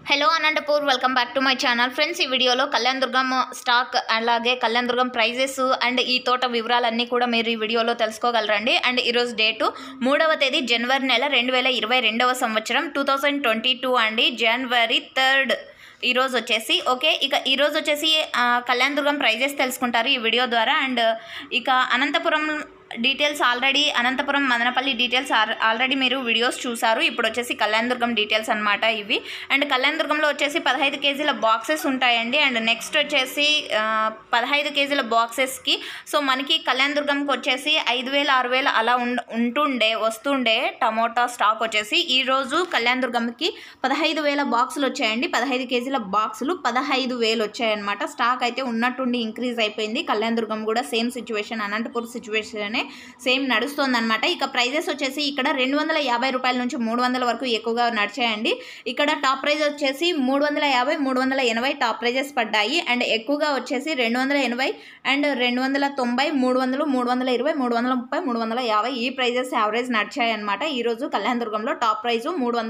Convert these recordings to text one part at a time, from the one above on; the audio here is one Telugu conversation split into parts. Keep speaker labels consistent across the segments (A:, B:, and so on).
A: Hello Anantapur, welcome back to my channel. Friends, ఈ వీడియోలో కళ్యాణ్ దుర్గం స్టాక్ అలాగే కళ్యాణ్ దుర్గం ప్రైజెస్ అండ్ ఈ తోట వివరాలన్నీ కూడా మీరు ఈ వీడియోలో తెలుసుకోగలరండి. అండ్ ఈరోజు డేటు 3వ తేదీ జనవరి నెల 2022వ సంవత్సరం 2022 అండి. జనవరి 3 ఈరోజు వచ్చేసి ఓకే. ఇక ఈరోజు వచ్చేసి కళ్యాణ్ దుర్గం ప్రైజెస్ తెలుసుకుంటారు ఈ వీడియో ద్వారా. అండ్ ఇక Anantapuram details already, Anantapuram Madanapalli details already మీరు వీడియోస్ చూసారు. ఇప్పుడు వచ్చేసి కళ్యాణ్ దుర్గం డీటెయిల్స్ అనమాట ఇవి. అండ్ కళ్యాణ్ దుర్గంలో వచ్చేసి 15 కేజీల బాక్సెస్ ఉంటాయండి. అండ్ నెక్స్ట్ వచ్చేసి 15 కేజీల బాక్సెస్కి సో మనకి కళ్యాణ్ దుర్గంకి వచ్చేసి 5,000 6,000 అలా వస్తుండే టమోటా స్టాక్ వచ్చేసి ఈరోజు కళ్యాణ్ దుర్గంకి 15,000 బాక్సులు వచ్చాయండి. 15 కేజీల బాక్సులు 15,000 వచ్చాయన్నమాట. స్టాక్ అయితే ఉన్నట్టుండి ఇంక్రీజ్ అయిపోయింది. కళ్యాణ్ దుర్గం కూడా same situation, Anantapur situation same నడుస్తుందన్నమాట. ఇక ప్రైజెస్ వచ్చేసి ఇక్కడ 250 రూపాయల నుంచి 300 వరకు ఎక్కువగా నడిచాయండి. ఇక్కడ టాప్ ప్రైజ్ వచ్చేసి 350 380 టాప్ ప్రైజెస్ పడ్డాయి. అండ్ ఎక్కువగా వచ్చేసి 280 అండ్ 290 300 320 330 350 ఈ ప్రైజెస్ యావరేజ్ నడిచాయి అనమాట. ఈరోజు కళ్యాణ్ దుర్గంలో top price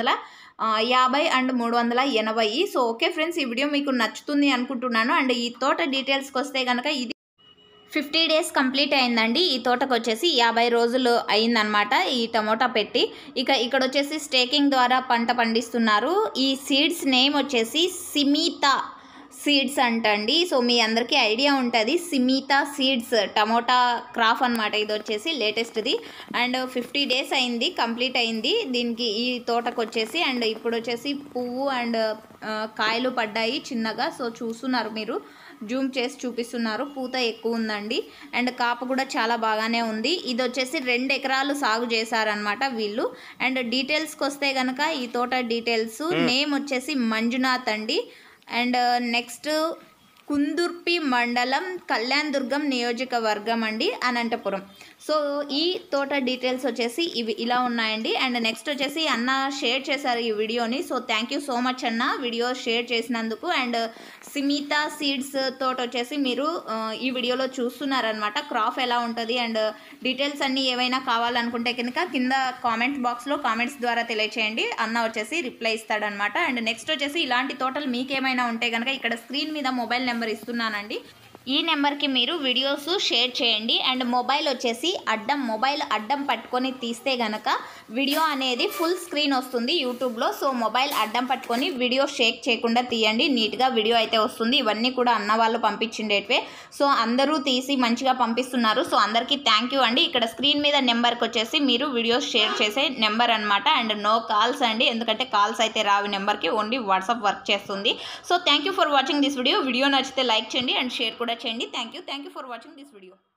A: 350 and 380. So okay friends, ఈ వీడియో మీకు నచ్చుతుంది అనుకుంటున్నాను. అండ్ ఈ తోట డీటెయిల్స్కి వస్తే కనుక ఇది 50 డేస్ కంప్లీట్ అయిందండి. ఈ తోటకు వచ్చేసి 50 రోజులు అయిందనమాట ఈ టమోటా పెట్టి. ఇక ఇక్కడ వచ్చేసి స్టేకింగ్ ద్వారా పంట పండిస్తున్నారు. ఈ సీడ్స్ నేమ్ వచ్చేసి సిమితా సీడ్స్ అంటండి. సో మీ అందరికీ ఐడియా ఉంటుంది, సిమితా సీడ్స్ టమోటా క్రాప్ అనమాట. ఇది వచ్చేసి లేటెస్ట్ది. అండ్ 50 డేస్ అయింది, కంప్లీట్ అయింది దీనికి ఈ తోటకు వచ్చేసి. అండ్ ఇప్పుడు వచ్చేసి పువ్వు అండ్ కాయలు పడ్డాయి చిన్నగా. సో చూస్తున్నారు మీరు, జూమ్ చేసి చూపిస్తున్నారు. పూత ఎక్కువ ఉందండి. అండ్ కాపు కూడా చాలా బాగానే ఉంది. ఇది వచ్చేసి 2 ఎకరాలు సాగు చేశారనమాట వీళ్ళు. అండ్ డీటెయిల్స్కి వస్తే కనుక ఈ తోట డీటెయిల్స్ నేమ్ వచ్చేసి మంజునాథ్ అండి. అండ్ నెక్స్ట్ కుందుర్పి మండలం, కళ్యాణ్ దుర్గం నియోజకవర్గం అండి, అనంతపురం. సో ఈ తోట డీటెయిల్స్ వచ్చేసి ఇవి ఇలా ఉన్నాయండి. అండ్ నెక్స్ట్ వచ్చేసి అన్న షేర్ చేశారు ఈ వీడియోని. So thank you so much అన్న, వీడియో షేర్ చేసినందుకు. అండ్ సిమితా సీడ్స్ తోట వచ్చేసి మీరు ఈ వీడియోలో చూస్తున్నారనమాట. క్రాప్ ఎలా ఉంటుంది అండ్ డీటెయిల్స్ అన్నీ ఏవైనా కావాలనుకుంటే కనుక కింద కామెంట్ బాక్స్లో కామెంట్స్ ద్వారా తెలియచేయండి. అన్న వచ్చేసి రిప్లై ఇస్తాడనమాట. అండ్ నెక్స్ట్ వచ్చేసి ఇలాంటి తోటలు మీకేమైనా ఉంటే కనుక ఇక్కడ స్క్రీన్ మీద మొబైల్ నెంబర్ ఇస్తున్నానండి. ఈ నెంబర్కి మీరు వీడియోస్ షేర్ చేయండి. అండ్ మొబైల్ వచ్చేసి మొబైల్ అడ్డం పట్టుకొని తీస్తే గనక వీడియో అనేది ఫుల్ స్క్రీన్ వస్తుంది యూట్యూబ్లో. సో మొబైల్ అడ్డం పట్టుకొని వీడియో షేక్ చేయకుండా తీయండి, నీట్గా వీడియో అయితే వస్తుంది. ఇవన్నీ కూడా అన్న వాళ్ళు పంపించిండేటివే. సో అందరూ తీసి మంచిగా పంపిస్తున్నారు. సో అందరికీ థ్యాంక్ యూ అండి. ఇక్కడ స్క్రీన్ మీద నెంబర్కి వచ్చేసి మీరు వీడియోస్ షేర్ చేసే నెంబర్ అనమాట. అండ్ నో కాల్స్ అండి, ఎందుకంటే కాల్స్ అయితే రావు నెంబర్కి, ఓన్లీ వాట్సాప్ వర్క్ చేస్తుంది. So thank you for watching this video. Video నచ్చితే లైక్ చేయండి అండ్ షేర్ కూడా చేయండి. Thank you for watching this video.